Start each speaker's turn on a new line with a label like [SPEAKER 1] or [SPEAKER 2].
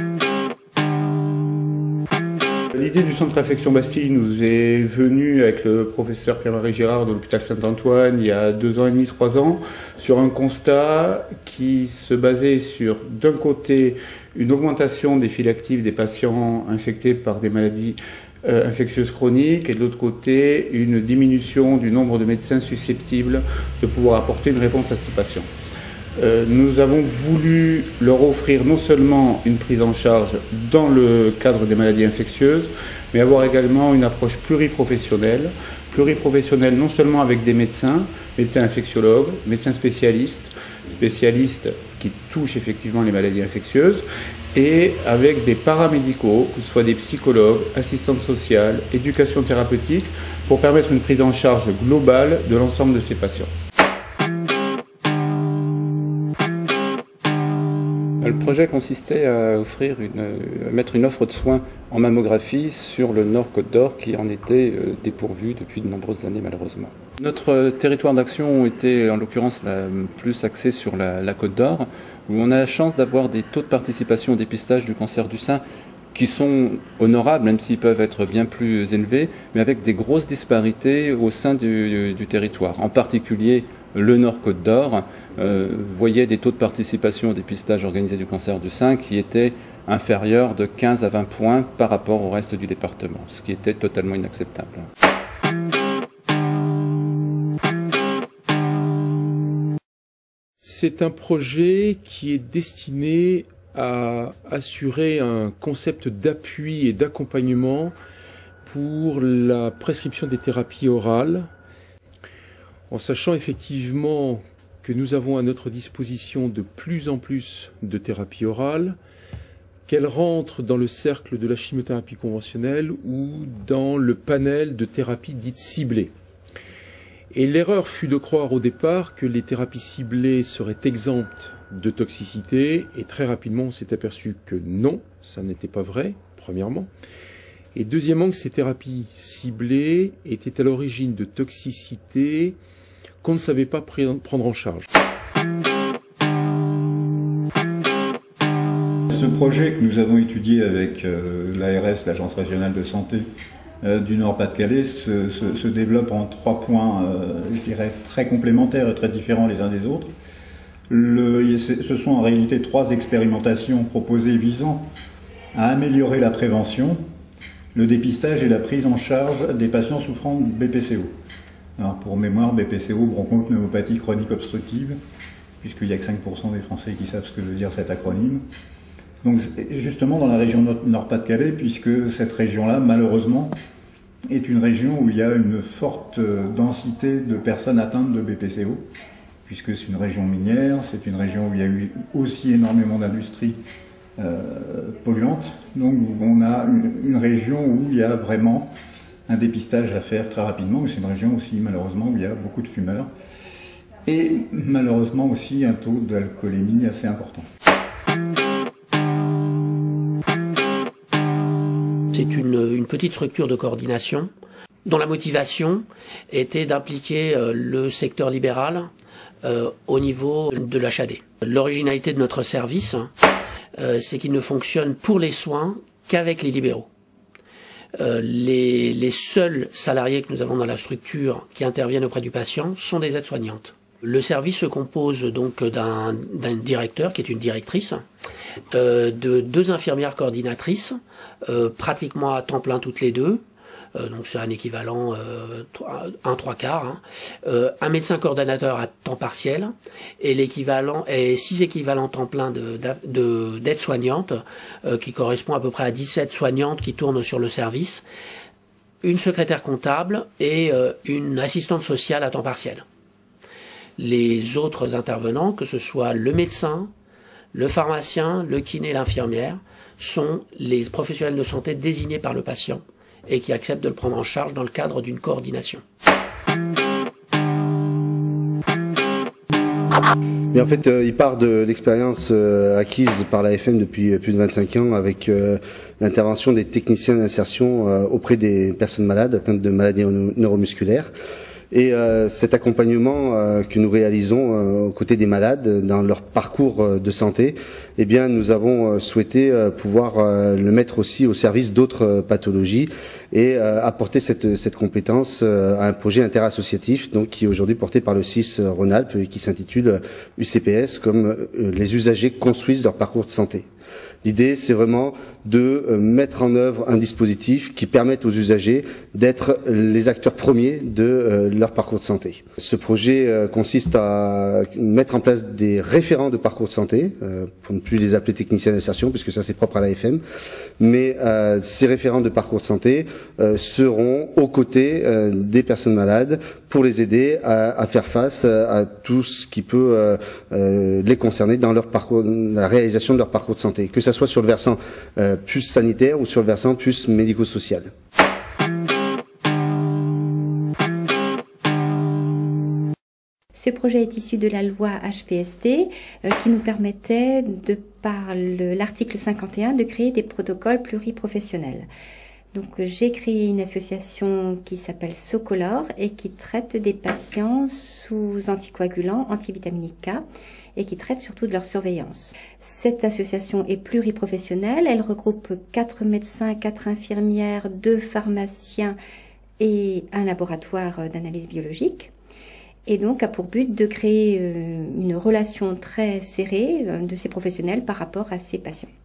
[SPEAKER 1] L'idée du centre Affection Bastille nous est venue avec le professeur Pierre-Marie Girard de l'hôpital Saint-Antoine il y a 2 ans et demi, 3 ans, sur un constat qui se basait sur, d'un côté, une augmentation des files actives des patients infectés par des maladies infectieuses chroniques et de l'autre côté, une diminution du nombre de médecins susceptibles de pouvoir apporter une réponse à ces patients. Nous avons voulu leur offrir non seulement une prise en charge dans le cadre des maladies infectieuses, mais avoir également une approche pluriprofessionnelle non seulement avec des médecins infectiologues, médecins spécialistes qui touchent effectivement les maladies infectieuses, et avec des paramédicaux, que ce soit des psychologues, assistantes sociales, éducation thérapeutique, pour permettre une prise en charge globale de l'ensemble de ces patients.
[SPEAKER 2] Le projet consistait à mettre une offre de soins en mammographie sur le Nord Côte d'Or qui en était dépourvu depuis de nombreuses années malheureusement. Notre territoire d'action était en l'occurrence plus axé sur la Côte d'Or où on a la chance d'avoir des taux de participation au dépistage du cancer du sein qui sont honorables, même s'ils peuvent être bien plus élevés, mais avec des grosses disparités au sein du territoire. En particulier, le Nord Côte d'Or voyait des taux de participation au dépistage organisé du cancer du sein qui étaient inférieurs de 15 à 20 points par rapport au reste du département, ce qui était totalement inacceptable.
[SPEAKER 3] C'est un projet qui est destiné à assurer un concept d'appui et d'accompagnement pour la prescription des thérapies orales, en sachant effectivement que nous avons à notre disposition de plus en plus de thérapies orales, qu'elles rentrent dans le cercle de la chimiothérapie conventionnelle ou dans le panel de thérapies dites ciblées. Et l'erreur fut de croire au départ que les thérapies ciblées seraient exemptes de toxicité, et très rapidement on s'est aperçu que non, ça n'était pas vrai, premièrement. Et deuxièmement, que ces thérapies ciblées étaient à l'origine de toxicité qu'on ne savait pas prendre en charge.
[SPEAKER 4] Ce projet que nous avons étudié avec l'ARS, l'Agence régionale de santé du Nord-Pas-de-Calais, se développe en 3 points, je dirais, très complémentaires et très différents les uns des autres. Ce sont en réalité 3 expérimentations proposées visant à améliorer la prévention, le dépistage et la prise en charge des patients souffrant de BPCO. Alors pour mémoire, BPCO, bronchopneumopathie chronique obstructive, puisqu'il n'y a que 5% des Français qui savent ce que veut dire cet acronyme. Donc justement dans la région Nord-Pas-de-Calais, puisque cette région-là, malheureusement, est une région où il y a une forte densité de personnes atteintes de BPCO, puisque c'est une région minière, c'est une région où il y a eu aussi énormément d'industries polluantes. Donc on a une région où il y a vraiment un dépistage à faire très rapidement, mais c'est une région aussi malheureusement où il y a beaucoup de fumeurs et malheureusement aussi un taux d'alcoolémie assez important.
[SPEAKER 5] C'est une petite structure de coordination dont la motivation était d'impliquer le secteur libéral au niveau de l'HAD. L'originalité de notre service, c'est qu'il ne fonctionne pour les soins qu'avec les libéraux. Les seuls salariés que nous avons dans la structure qui interviennent auprès du patient sont des aides-soignantes. Le service se compose donc d'un directeur qui est une directrice, de 2 infirmières coordinatrices, pratiquement à temps plein toutes les 2, donc c'est un équivalent 1/3, un médecin coordonnateur à temps partiel et l'équivalent est 6 équivalents temps plein d'aides-soignantes qui correspond à peu près à 17 soignantes qui tournent sur le service, une secrétaire comptable et une assistante sociale à temps partiel. Les autres intervenants, que ce soit le médecin, le pharmacien, le kiné, l'infirmière, sont les professionnels de santé désignés par le patient et qui acceptent de le prendre en charge dans le cadre d'une coordination.
[SPEAKER 6] Mais en fait, il part de l'expérience acquise par l'AFM depuis plus de 25 ans avec l'intervention des techniciens d'insertion auprès des personnes malades atteintes de maladies neuromusculaires. Et cet accompagnement que nous réalisons aux côtés des malades dans leur parcours de santé eh bien, nous avons souhaité pouvoir le mettre aussi au service d'autres pathologies et apporter cette compétence à un projet interassociatif, donc qui est aujourd'hui porté par le CIS Rhône-Alpes et qui s'intitule UCPS, comme les usagers construisent leur parcours de santé. L'idée, c'est vraiment de mettre en œuvre un dispositif qui permette aux usagers d'être les acteurs premiers de leur parcours de santé. Ce projet consiste à mettre en place des référents de parcours de santé, pour ne plus les appeler techniciens d'insertion, puisque ça c'est propre à l'AFM, mais ces référents de parcours de santé seront aux côtés des personnes malades pour les aider à faire face à tout ce qui peut les concerner dans leur parcours, la réalisation de leur parcours de santé, que ça soit sur le versant plus sanitaire ou sur le versant plus médico-social.
[SPEAKER 7] Ce projet est issu de la loi HPST qui nous permettait, de par l'article 51, de créer des protocoles pluriprofessionnels. Donc j'ai créé une association qui s'appelle Socolor et qui traite des patients sous anticoagulants, antivitaminique K, et qui traite surtout de leur surveillance. Cette association est pluriprofessionnelle, elle regroupe 4 médecins, 4 infirmières, 2 pharmaciens et un laboratoire d'analyse biologique. Et donc a pour but de créer une relation très serrée de ces professionnels par rapport à ces patients.